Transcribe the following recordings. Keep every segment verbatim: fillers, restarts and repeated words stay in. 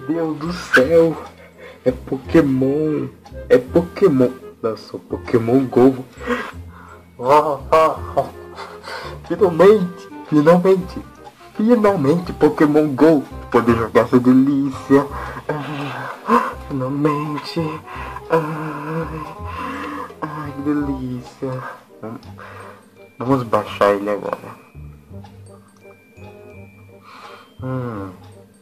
Deus do céu. É Pokémon. É Pokémon. Lançou Pokémon Go. Oh, oh, oh. Finalmente. Finalmente. Finalmente Pokémon Go. Poder jogar essa delícia. Ah, finalmente. Ai, ai, que delícia. Vamos baixar ele agora. Hum.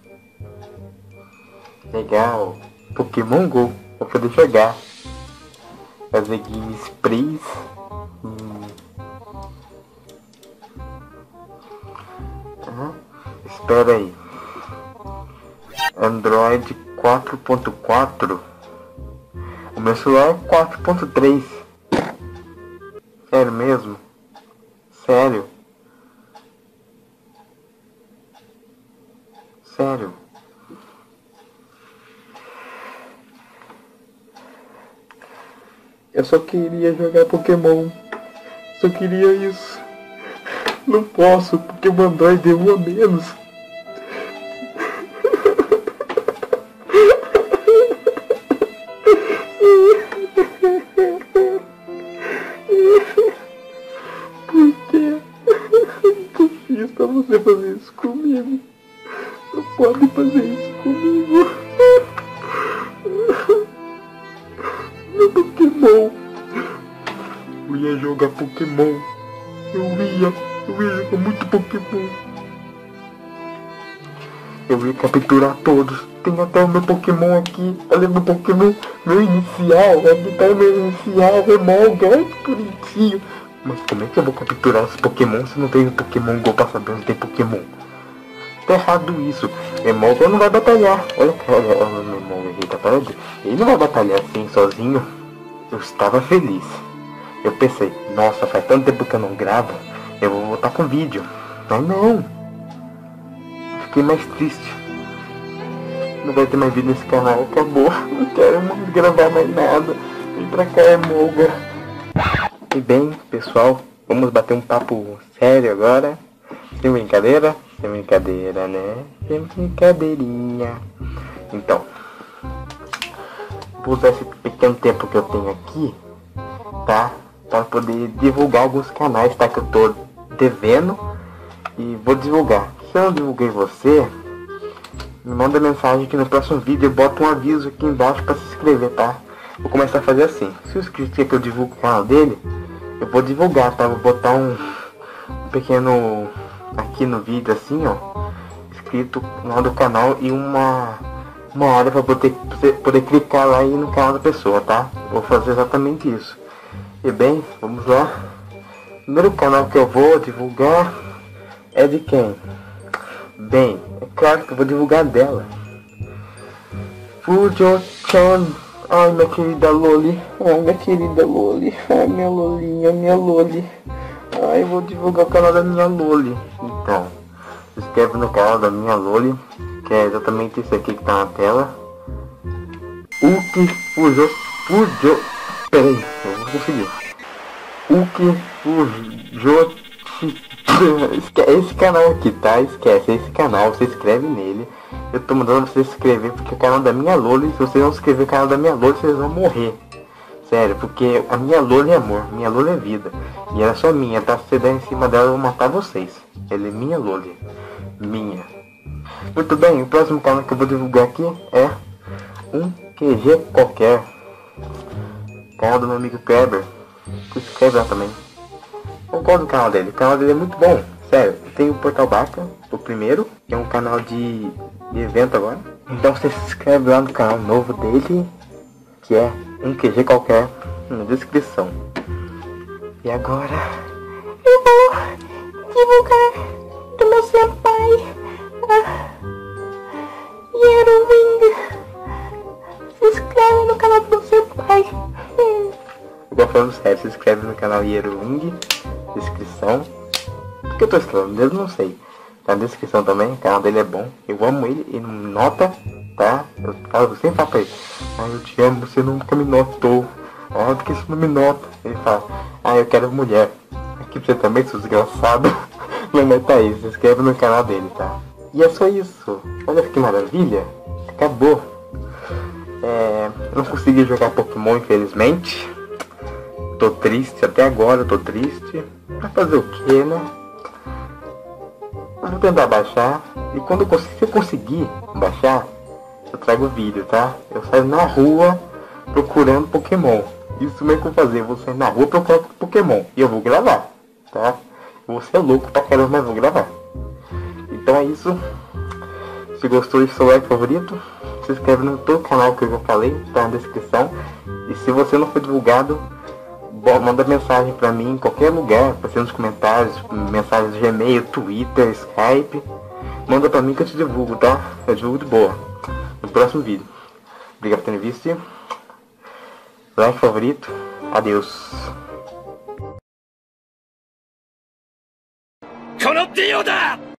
Legal. Pokémon Go. Vou poder jogar. Fazer game sprays. Hum. Ah, espera aí. Android quatro ponto quatro. O meu celular é quatro ponto três. Sério mesmo? Sério? Sério? Eu só queria jogar Pokémon. Só queria isso. Não posso, porque o Android é um a menos. Por quê? Eu fiz pra você fazer isso comigo. Não pode fazer isso comigo. Meu Pokémon. Eu ia jogar Pokémon. Eu ia. Eu ia jogar muito Pokémon. Eu ia capturar todos. Tem até o meu Pokémon aqui. Olha meu Pokémon. Meu inicial. Aqui tá o meu inicial. Remolga. Olha que bonitinho. Mas como é que eu vou capturar esse Pokémon se não tem Pokémon Go pra saber onde tem Pokémon? Tá errado isso. Remolga não vai batalhar. Olha, olha, olha o meu Remolga aqui, tá parado? Ele não vai batalhar assim, sozinho. Eu estava feliz. Eu pensei, nossa, faz tanto tempo que eu não gravo. Eu vou voltar com vídeo. Mas não. Fiquei mais triste. Não vai ter mais vídeo nesse canal. Acabou. Não quero mais gravar mais nada. Vem pra cá, Remolga. E bem, pessoal, vamos bater um papo sério agora. Sem brincadeira. Sem brincadeira, né? Sem brincadeirinha. Então, vou usar esse pequeno tempo que eu tenho aqui, tá? Para poder divulgar alguns canais, tá? Que eu tô devendo. E vou divulgar. Se eu não divulguei você, me manda mensagem que no próximo vídeo eu boto um aviso aqui embaixo para se inscrever, tá? Vou começar a fazer assim. Se o inscrito quer que eu divulgue o canal dele, eu vou divulgar, tá? Vou botar um, um pequeno aqui no vídeo assim, ó, escrito o nome do canal e uma uma hora para poder poder clicar lá e ir no canal da pessoa, tá? Vou fazer exatamente isso. E bem, vamos lá. O primeiro canal que eu vou divulgar é de quem? Bem, é claro que eu vou divulgar dela. Fujo-chan. Ai, minha querida Loli. Ai, minha querida Loli. Ai, minha Lolinha, minha Loli. Ai, eu vou divulgar o canal da minha Loli. Então, se inscreve no canal da minha Loli, que é exatamente isso aqui que tá na tela. Uki Fujo... Fujo... Pera aí, eu vou conseguir. Uki Fujo... Esse canal aqui, tá? Esquece, esse canal, você inscreve nele. Eu tô mandando você se inscrever porque é o canal da minha Loli. Se você não se inscrever no canal da minha Loli, vocês vão morrer. Sério, porque a minha Loli é amor, minha Loli é vida. E ela é só minha, tá? Se você der em cima dela, eu vou matar vocês. Ela é minha Loli. Minha. Muito bem, o próximo canal que eu vou divulgar aqui é um Q G qualquer. Canal do meu amigo Kleber. Se inscreve lá também. Eu gosto do canal dele, o canal dele é muito bom. Sério, tem o Portal Baca, o primeiro, que é um canal de, de evento agora. Então você se inscreve lá no canal novo dele, que é um Q G qualquer, na descrição. E agora eu vou divulgar do meu senpai, ah, Yeruwing. Se inscreve no canal do meu senpai. Hum. Agora falando sério, se inscreve no canal Yeruwing, descrição. Por que eu tô escrevendo mesmo? Não sei. Tá na descrição também, o canal dele é bom. Eu amo ele, ele não me nota, tá? Eu, eu sempre falo pra ele, ai, eu te amo, você nunca me notou. Ah, porque você não me nota. Ele fala, ah, eu quero mulher. Aqui pra você também, seu desgraçado. Não, mas tá aí, se inscreve no canal dele, tá? E é só isso. Olha que maravilha. acabou. É, não consegui jogar Pokémon, infelizmente. Tô triste, até agora tô triste. Vai fazer o que, né? Eu vou tentar baixar. E quando eu, se eu conseguir baixar, eu trago vídeo, tá? Eu saio na rua procurando Pokémon. Isso mesmo que eu vou fazer, eu vou sair na rua procurando Pokémon. E eu vou gravar, tá? Você é louco pra caramba, mas vou gravar. Então é isso. Se gostou, deixa o seu like favorito. Se inscreve no todo canal que eu já falei, tá na descrição. E se você não foi divulgado, bom, manda mensagem pra mim em qualquer lugar, pra ser nos comentários, mensagens de Gmail, Twitter, Skype. Manda pra mim que eu te divulgo, tá? Eu divulgo de boa. No próximo vídeo. Obrigado por terem visto. Like favorito. Adeus. このディオだ